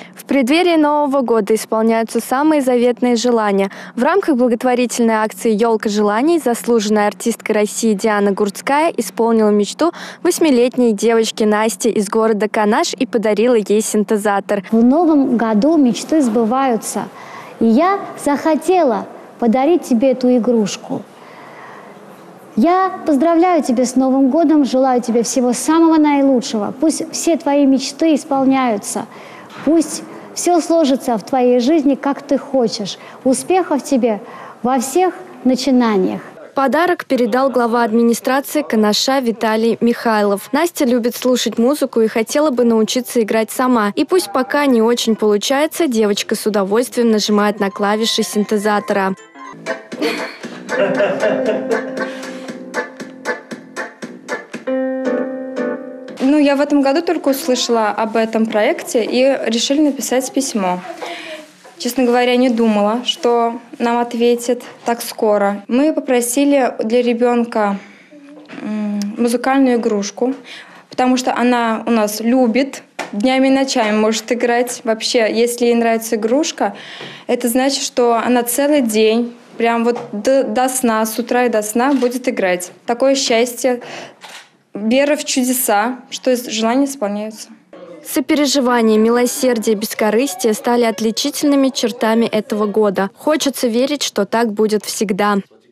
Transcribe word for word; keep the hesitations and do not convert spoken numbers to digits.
В преддверии Нового года исполняются самые заветные желания. В рамках благотворительной акции «Елка желаний» заслуженная артистка России Диана Гурцкая исполнила мечту восьмилетней девочки Насти из города Канаш и подарила ей синтезатор. В Новом году мечты сбываются. И я захотела подарить тебе эту игрушку. Я поздравляю тебя с Новым годом, желаю тебе всего самого наилучшего. Пусть все твои мечты исполняются. Пусть все сложится в твоей жизни, как ты хочешь. Успехов тебе во всех начинаниях. Подарок передал глава администрации Канаша Виталий Михайлов. Настя любит слушать музыку и хотела бы научиться играть сама. И пусть пока не очень получается, девочка с удовольствием нажимает на клавиши синтезатора. Ну, я в этом году только услышала об этом проекте и решили написать письмо. Честно говоря, не думала, что нам ответят так скоро. Мы попросили для ребенка музыкальную игрушку, потому что она у нас любит, днями и ночами может играть. Вообще, если ей нравится игрушка, это значит, что она целый день, прям вот до, до сна, с утра и до сна будет играть. Такое счастье. Вера в чудеса, что желания исполняются. Сопереживание, милосердие, бескорыстие стали отличительными чертами этого года. Хочется верить, что так будет всегда.